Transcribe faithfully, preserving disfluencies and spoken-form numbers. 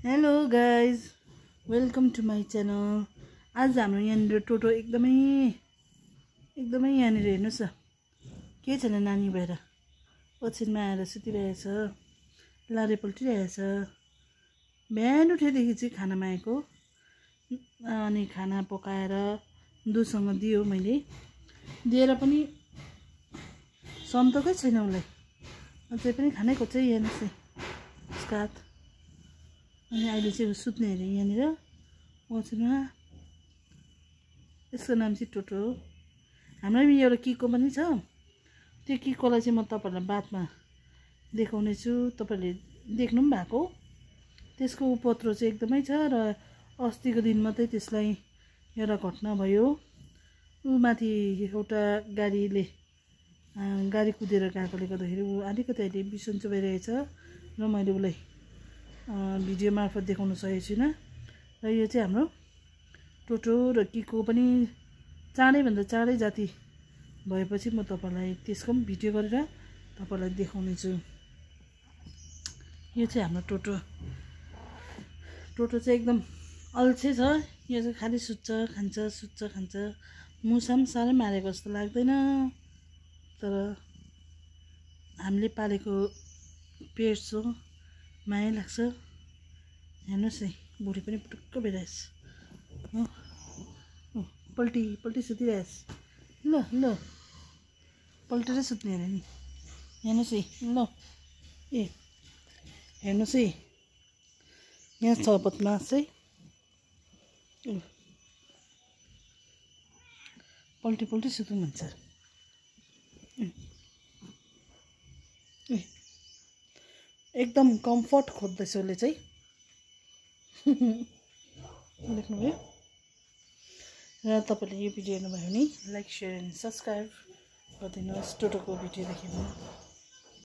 Hello guys, welcome to my channel. आज हाम्रो यहाँनिर टोटो एकदमै एकदमै यहाँनिर हेर्नुहोस् न, के छैन नानी भएर ओछ्यानमा आएर सुतिरहेछ, लारे पल्टिरहेछ। बिहान उठेदेखि चाहिँ खानामा आएको, अनि खाना पकाएर दुधसँग दियो। मैले दिएर पनि सम्तोकै छैन उसलाई, अझै पनि खानै खोज्छ। हेर्नुहोस् है उसको हात। अनि अहिले चाहिँ सुत्ने अरे यहाँनिर ओछ्यानमा। यसको नाम चाहिँ टोटो हो। हाम्रोमा एउटा किको पनि छ। त्यो किकोलाई चाहिँ म तपाईँहरूलाई बादमा देखाउने छु। तपाईँहरूले देख्नु पनि भएको। त्यसको उपद्रो चाहिँ एकदमै छ र अस्तिको दिन मात्रै त्यसलाई एउटा घटना भयो। ऊ माथि एउटा गाडीले गाडी कुदेर गएकोले गर्दाखेरि ऊ अलिकति अहिले बिसन्चो भइरहेछ र मैले उसलाई भिडियो मार्फत देखाउन सकेको छुइनँ। र यो चाहिँ हाम्रो टोटो र किको पनि चाँडैभन्दा चाँडै जाति भएपछि म तपाईँलाई त्यसको पनि भिडियो गरेर तपाईँलाई देखाउने छु। यो चाहिँ हाम्रो टोटो। टोटो चाहिँ एकदम अल्छे छ। यो चाहिँ खालि सुत्छ खान्छ सुत्छ खान्छ। मुसा पनि साह्रै मारेको जस्तो लाग्दैन, तर हामीले पालेको पेट्स हो, माया लाग्छ। हेर्नुहोस् है, बुढी पनि पुटुक्क भइरहेछ हो। पल्टी पल्टी सुतिरहेछ। ल ल पल्टेरै सुत्ने अरे नि। हेर्नुहोस् है, ल ए हेर्नुहोस् है, यहाँ छ बदमास है। पल्टी पल्टी सुत्नु भन्छ। एकदम कम्फर्ट खोज्दैछ उसले चाहिँ। देख्नुभयो। र तपाईँले यो भिडियो हेर्नुभयो भने लाइक, सेयर एन्ड सब्सक्राइब गरिदिनुहोस्। टोटोको भिडियो देख्यो भने